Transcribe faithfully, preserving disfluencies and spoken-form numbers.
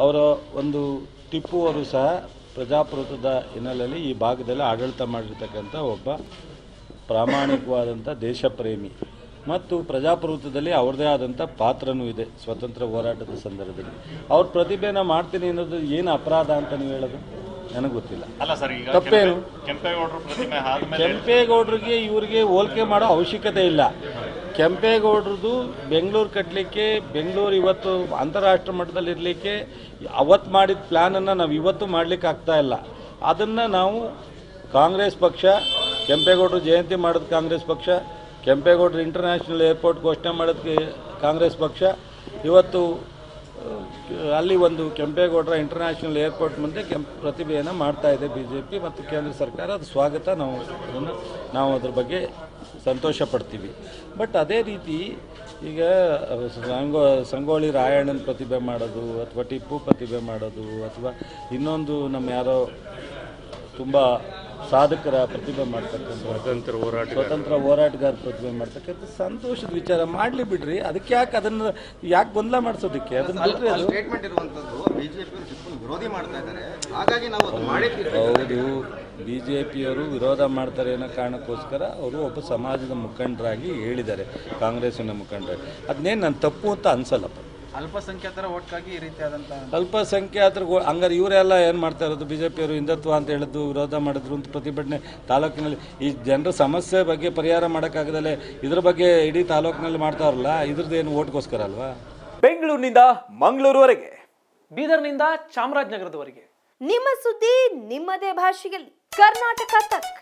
ಅವರ ಒಂದು ಟಿಪ್ಪು ಅವರು ಸಹ ಪ್ರಜಾಪ್ರಭುತ್ವದ ಹಿನ್ನೆಲೆಯಲ್ಲಿ ಈ ಭಾಗದಲ್ಲಿ ಆಡಳಿತ ಮಾಡಿರ್ತಕ್ಕಂಥ ಒಬ್ಬ ಪ್ರಾಮಾಣಿಕವಾದಂಥ ದೇಶಪ್ರೇಮಿ ಮತ್ತು ಪ್ರಜಾಪ್ರಭುತ್ವದಲ್ಲಿ ಅವ್ರದ್ದೇ ಆದಂಥ ಪಾತ್ರನೂ ಇದೆ. ಸ್ವತಂತ್ರ ಹೋರಾಟದ ಸಂದರ್ಭದಲ್ಲಿ ಅವ್ರ ಪ್ರತಿಭೆನ ಮಾಡ್ತೀನಿ ಅನ್ನೋದು ಏನು ಅಪರಾಧ ಅಂತ ನೀವು ಹೇಳೋದು ನನಗೆ ಗೊತ್ತಿಲ್ಲ. ಅಲ್ಲ ಸರ್, ಈಗ ತಪ್ಪೇನು? ಕೆಂಪೇಗೌಡರು ಪ್ರತಿಮೆ ಆದ್ಮೇಲೆ ಕೆಂಪೇಗೌಡರಿಗೆ ಇವರಿಗೆ ಹೋಲಿಕೆ ಮಾಡೋ ಅವಶ್ಯಕತೆ ಇಲ್ಲ. ಕೆಂಪೇಗೌಡರದು ಬೆಂಗಳೂರು ಕಟ್ಟಲಿಕ್ಕೆ, ಬೆಂಗಳೂರು ಇವತ್ತು ಅಂತಾರಾಷ್ಟ್ರೀಯ ಮಟ್ಟದಲ್ಲಿ ಇರಲಿಕ್ಕೆ ಅವತ್ತು ಮಾಡಿದ ಪ್ಲ್ಯಾನನ್ನು ನಾವು ಇವತ್ತು ಮಾಡಲಿಕ್ಕೆ ಆಗ್ತಾ ಇಲ್ಲ. ಅದನ್ನು ನಾವು ಕಾಂಗ್ರೆಸ್ ಪಕ್ಷ, ಕೆಂಪೇಗೌಡರು ಜಯಂತಿ ಮಾಡೋದು ಕಾಂಗ್ರೆಸ್ ಪಕ್ಷ, ಕೆಂಪೇಗೌಡರು ಇಂಟರ್ನ್ಯಾಷನಲ್ ಏರ್ಪೋರ್ಟ್ ಘೋಷಣೆ ಮಾಡೋದಕ್ಕೆ ಕಾಂಗ್ರೆಸ್ ಪಕ್ಷ, ಇವತ್ತು ಅಲ್ಲಿ ಒಂದು ಕೆಂಪೇಗೌಡರ ಇಂಟರ್ನ್ಯಾಷನಲ್ ಏರ್ಪೋರ್ಟ್ ಮುಂದೆ ಕೆಂಪ್ ಪ್ರತಿಭೆಯನ್ನು ಮಾಡ್ತಾ ಇದೆ ಬಿ ಜೆ ಪಿ ಮತ್ತು ಕೇಂದ್ರ ಸರ್ಕಾರ. ಅದು ಸ್ವಾಗತ. ನಾವು ಅದನ್ನು ನಾವು ಅದ್ರ ಬಗ್ಗೆ ಸಂತೋಷ ಪಡ್ತೀವಿ. ಬಟ್ ಅದೇ ರೀತಿ ಈಗ ಸಂಗೋ ಸಂಗೊಳ್ಳಿ ರಾಯಣ್ಣನ ಪ್ರತಿಭೆ ಮಾಡೋದು ಅಥವಾ ಟಿಪ್ಪು ಪ್ರತಿಭೆ ಮಾಡೋದು ಅಥವಾ ಇನ್ನೊಂದು ನಮ್ಮ ಯಾರೋ ತುಂಬ ಸಾಧಕರ ಪ್ರತಿಭೆ ಮಾಡ್ತಕ್ಕಂಥ ಸ್ವತಂತ್ರ ಹೋರಾಟ ಸ್ವತಂತ್ರ ಹೋರಾಟಗಾರ ಪ್ರತಿಭೆ ಮಾಡ್ತಕ್ಕಂಥ ಸಂತೋಷದ ವಿಚಾರ ಮಾಡಲಿ ಬಿಡ್ರಿ. ಅದಕ್ಕೆ ಯಾಕೆ ಅದನ್ನು ಯಾಕೆ ಗೊಂದಲ ಮಾಡಿಸೋದಕ್ಕೆ? ಅದನ್ನು ಬಿಟ್ಟರೆ ಅದು ಸ್ಟೇಟ್ಮೆಂಟ್ ಇರುವಂಥದ್ದು ಬಿಜೆಪಿ ವಿರೋಧಿ ಮಾಡ್ತಾ ಇದ್ದಾರೆ, ಹಾಗಾಗಿ ನಾವು ಅದು ಮಾಡಿದ್ದೀವಿ. ಹೌದು, ಬಿ ಜೆ ಪಿಯವರು ವಿರೋಧ ಮಾಡ್ತಾರೆ ಅನ್ನೋ ಕಾರಣಕ್ಕೋಸ್ಕರ ಅವರು ಒಬ್ಬ ಸಮಾಜದ ಮುಖಂಡರಾಗಿ ಹೇಳಿದ್ದಾರೆ, ಕಾಂಗ್ರೆಸ್ಸಿನ ಮುಖಂಡರಾಗಿ. ಅದನ್ನೇನು ನಾನು ತಪ್ಪು ಅಂತ ಅನ್ಸಲ್ಲಪ್ಪ. ಅಲ್ಪಸಂಖ್ಯಾತರ ಓಟ್ಗಾಗಿ ಈ ರೀತಿಯಾದಂಥ ಅಲ್ಪಸಂಖ್ಯಾತರು ಹಂಗಾರೆ ಇವರೆಲ್ಲ ಏನು ಮಾಡ್ತಾ ಇರೋದು? ಬಿ ಜೆ ಪಿಯವರು ಹಿಂದುತ್ವ ಅಂತ ಹೇಳಿದ್ದು ವಿರೋಧ ಮಾಡಿದ್ರು ಅಂತ ಪ್ರತಿಭಟನೆ ತಾಲೂಕಿನಲ್ಲಿ ಈ ಜನರ ಸಮಸ್ಯೆ ಬಗ್ಗೆ ಪರಿಹಾರ ಮಾಡೋಕ್ಕಾಗದಲ್ಲೇ ಇದ್ರ ಬಗ್ಗೆ ಇಡೀ ತಾಲೂಕಿನಲ್ಲಿ ಮಾಡ್ತಾರಲ್ಲ, ಇದ್ರದ್ದೇನು ಓಟ್ಗೋಸ್ಕರ ಅಲ್ವಾ? ಬೆಂಗಳೂರಿನಿಂದ ಮಂಗಳೂರುವರೆಗೆ, ಬೀದರ್ನಿಂದ ಚಾಮರಾಜನಗರದವರೆಗೆ ನಿಮ್ಮ ಸುದ್ದಿ ನಿಮ್ಮದೇ ಭಾಷೆಯಲ್ಲಿ. ಕರ್ನಾಟಕ ತಕ್.